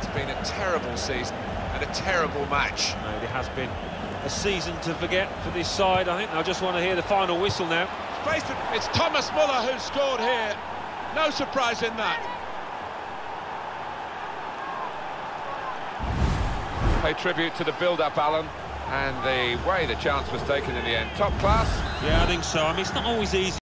been a terrible season and a terrible match. No, it has been a season to forget for this side. I think they'll just want to hear the final whistle now. It's Thomas Mueller who scored here. No surprise in that. Pay tribute to the build-up, Alan, and the way the chance was taken in the end. Top class. Yeah, I think so. I mean, it's not always easy.